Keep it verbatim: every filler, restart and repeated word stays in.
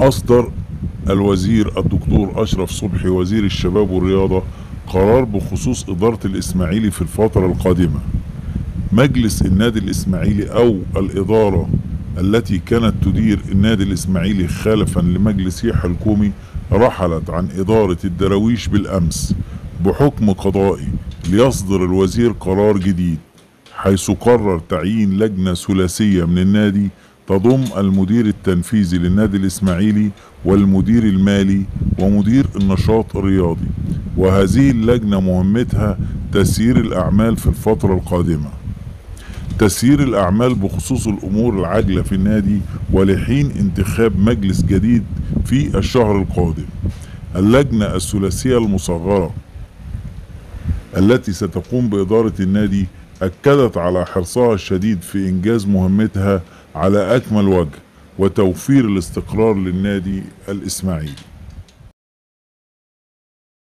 أصدر الوزير الدكتور أشرف صبحي وزير الشباب والرياضة قرار بخصوص إدارة الإسماعيلي في الفترة القادمة. مجلس النادي الإسماعيلي أو الإدارة التي كانت تدير النادي الإسماعيلي خلفا لمجلس يحيى الكومي رحلت عن إدارة الدراويش بالأمس بحكم قضائي، ليصدر الوزير قرار جديد حيث قرر تعيين لجنة ثلاثية من النادي تضم المدير التنفيذي للنادي الإسماعيلي والمدير المالي ومدير النشاط الرياضي، وهذه اللجنة مهمتها تسيير الأعمال في الفترة القادمة، تسيير الأعمال بخصوص الأمور العاجلة في النادي ولحين انتخاب مجلس جديد في الشهر القادم. اللجنة الثلاثية المصغرة التي ستقوم بإدارة النادي أكدت على حرصها الشديد في إنجاز مهمتها على أكمل وجه وتوفير الاستقرار للنادي الإسماعيلي.